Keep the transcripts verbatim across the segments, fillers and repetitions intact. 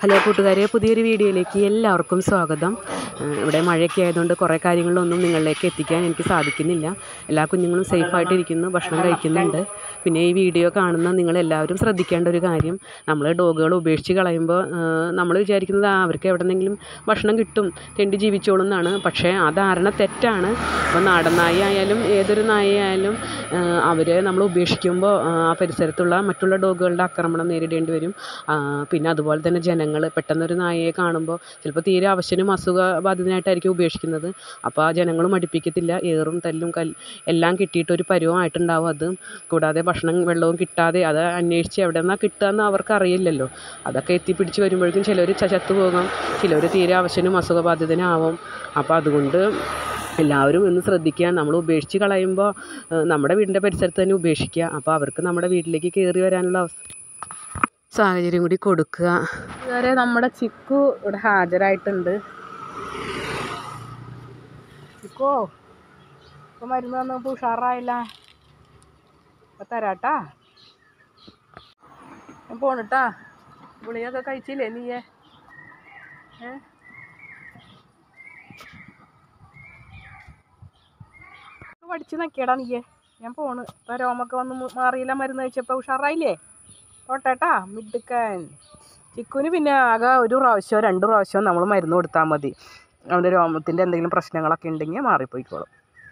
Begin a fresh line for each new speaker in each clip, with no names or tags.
Hello കൂട്ടുകാരെ, പുതിയൊരു വീഡിയോയിലേക്ക് എല്ലാവർക്കും സ്വാഗതം. ഇവിടെ മഴയൊക്കെ ആയതുകൊണ്ട് കുറേ കാര്യങ്ങളൊന്നും നിങ്ങളിലേക്ക് എത്തിക്കാൻ എനിക്ക് സാധിക്കുന്നില്ല. എല്ലാ കുഞ്ഞുങ്ങളും സേഫായിട്ടിരിക്കുന്നു, ഭക്ഷണം കഴിക്കുന്നുണ്ട്. പിന്നെ ഈ വീഡിയോ കാണുന്ന നിങ്ങളെല്ലാവരും ശ്രദ്ധിക്കേണ്ട ഒരു കാര്യം, നമ്മൾ ഡോഗുകൾ ഉപേക്ഷിച്ച് കളയുമ്പോൾ നമ്മൾ വിചാരിക്കുന്നത് അവർക്ക് എവിടെന്നെങ്കിലും ഭക്ഷണം കിട്ടും, തെണ്ടി ജീവിച്ചോളും എന്നാണ്. പക്ഷേ ആ ധാരണ തെറ്റാണ്. അപ്പോൾ നാടൻ നായ ആയാലും ഏതൊരു നായ ആയാലും അവരെ നമ്മൾ ഉപേക്ഷിക്കുമ്പോൾ ആ പരിസരത്തുള്ള മറ്റുള്ള ഡോഗുകളുടെ ആക്രമണം നേരിടേണ്ടി വരും. പിന്നെ അതുപോലെ തന്നെ ജനങ്ങൾ പെട്ടെന്നൊരു നായയെ കാണുമ്പോൾ ചിലപ്പോൾ തീരെ അവശനും അസുഖബാധിതനായിട്ടായിരിക്കും ഉപേക്ഷിക്കുന്നത്. അപ്പോൾ ആ ജനങ്ങൾ മടുപ്പിക്കത്തില്ല, ഏറും തല്ലും കല്ല് എല്ലാം കിട്ടിയിട്ടൊരു പരുവമായിട്ടുണ്ടാവും അത്. കൂടാതെ ഭക്ഷണം വെള്ളവും കിട്ടാതെ അത് അന്വേഷിച്ച് എവിടെ നിന്നാണ് കിട്ടുകയെന്ന് അവർക്ക് അറിയില്ലല്ലോ. അതൊക്കെ എത്തിപ്പിടിച്ച് വരുമ്പോഴേക്കും ചിലർ ചത്തുപോകാം, ചിലർ തീരെ അവശനും അസുഖബാധിതനാവും. അപ്പോൾ അതുകൊണ്ട് എല്ലാവരും ഒന്ന് ശ്രദ്ധിക്കുക. നമ്മൾ ഉപേക്ഷിച്ച് കളയുമ്പോൾ നമ്മുടെ വീടിൻ്റെ പരിസരത്ത് തന്നെ ഉപേക്ഷിക്കുക. അപ്പോൾ അവർക്ക് നമ്മുടെ വീട്ടിലേക്ക് കയറി വരാനുള്ള സാഹചര്യം കൂടി കൊടുക്കുക.
ഇതുവരെ നമ്മുടെ ചിക്കു ഇവിടെ ഹാജരായിട്ടുണ്ട്. ചിക്കോ, ഇപ്പം മരുന്ന് വന്നപ്പോൾ ഉഷാറായില്ല. അപ്പം തരാട്ടാ, ഞാൻ പോണിട്ടാ. ഗുളികയൊക്കെ കഴിച്ചില്ലേ നീയേ? ഏ പഠിച്ച് നക്കിയടാ നീയേ. ഞാൻ പോണ്. ഇപ്പം രോമൊക്കെ വന്ന് മാറിയില്ല, മരുന്ന് കഴിച്ചപ്പോൾ ഉഷാറായില്ലേ? ഓട്ടേട്ടാ മിടുക്കൻ. ചിക്കുവിന് പിന്നെ ആകെ ഒരു പ്രാവശ്യമോ രണ്ട് പ്രാവശ്യമോ നമ്മൾ മരുന്ന് കൊടുത്താൽ മതി. അവൻ്റെ രോമത്തിൻ്റെ എന്തെങ്കിലും പ്രശ്നങ്ങളൊക്കെ ഉണ്ടെങ്കിൽ മാറിപ്പോയിക്കോളും.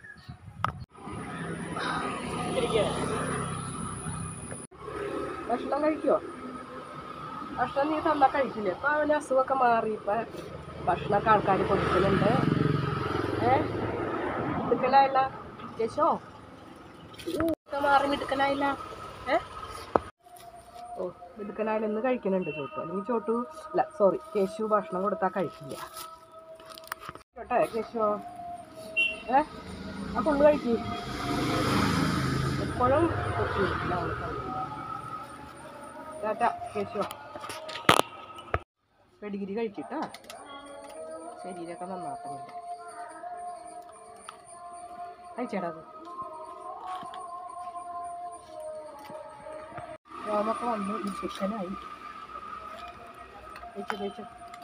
ഭക്ഷണം കഴിക്കുമോ? ഭക്ഷണം നീ തന്നാൽ കഴിക്കില്ലേ? ഇപ്പം അവൻ്റെ അസുഖമൊക്കെ മാറി. ഇപ്പം ഭക്ഷണമൊക്കെ ആൾക്കാർ കൊടുക്കുന്നുണ്ട്. ഏ മിടുക്കനായില്ല കേശോ? ഒക്കെ മാറി മിടുക്കനായില്ല. ഏ ഓ മിടുക്കനായാലും ഇന്ന് കഴിക്കുന്നുണ്ട് ചോട്ടു. അല്ലെങ്കിൽ ചോട്ടു അല്ല സോറി കേശു ഭക്ഷണം കൊടുത്താൽ കഴിക്കില്ല കേട്ടെ. കേശുവോ ഏ ആ കൊണ്ട് കഴിക്കും. എപ്പോഴും കേട്ടാ കേശുവോ. പെഡിഗിരി കഴിക്കട്ടാ, ശരീരമൊക്കെ നന്നാക്കണം. കഴിച്ചേടാ അത്. രോമൊക്കെ വന്ന് ഇൻഫെക്ഷനായി. കഴിച്ചു കഴിച്ചു.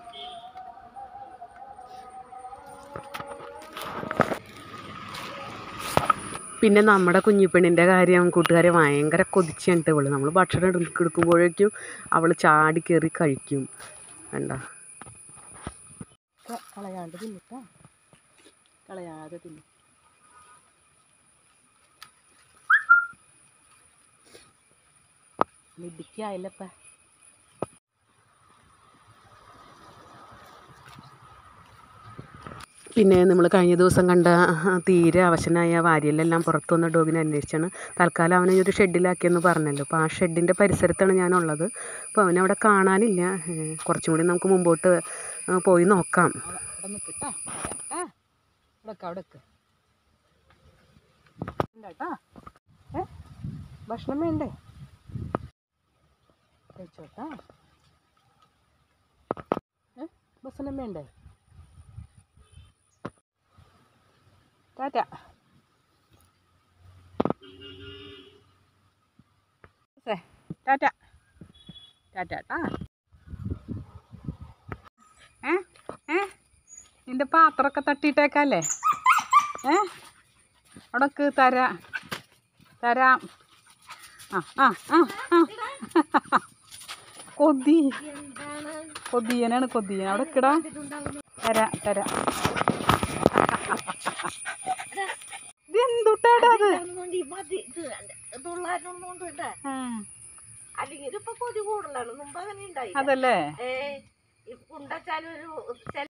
പിന്നെ നമ്മുടെ കുഞ്ഞിപ്പെണ്ണിൻ്റെ കാര്യം കൂട്ടുകാരെ ഭയങ്കര കൊതിച്ചിട്ട് ഇവള് നമ്മൾ ഭക്ഷണം എടുക്കുമ്പോഴേക്കും അവൾ ചാടി കയറി കഴിക്കും. വേണ്ട
കളയാണ്ട് തിന്നിട്ടാ, കളയാതെ തിന്നു. മിടിക്കായില്ലപ്പ.
പിന്നെ നമ്മൾ കഴിഞ്ഞ ദിവസം കണ്ട തീരെ അവശനായ വാരിയെല്ലാം പുറത്തു വന്ന ഡോഗിനെ അന്വേഷിച്ചാണ്. തൽക്കാലം അവനെ ഒരു ഷെഡിലാക്കിയെന്ന് പറഞ്ഞല്ലോ. അപ്പോൾ ആ ഷെഡിൻ്റെ പരിസരത്താണ് ഞാനുള്ളത്. അപ്പോൾ അവനവിടെ കാണാനില്ല. കുറച്ചും കൂടി നമുക്ക് മുമ്പോട്ട് പോയി നോക്കാം.
ഭക്ഷണം വേണ്ടേ? കഴിച്ചോട്ടാ. ഏ ഭക്ഷണം വേണ്ടേ? ടാറ്റ. ടാറ്റ ടാറ്റ ടാ. ഏ ഏ നിൻ്റെ പാത്രമൊക്കെ തട്ടിയിട്ടേക്കല്ലേ? ഏ അവിടക്ക് തരാ തരാം. ആ ആ ആ ആ കൊതി കൊതിയനാണ് കൊതിയൻ. അവിടെ കിടാ തരാ തരാ. ഇതെന്തുട്ടാടാ അത്? അതല്ലേ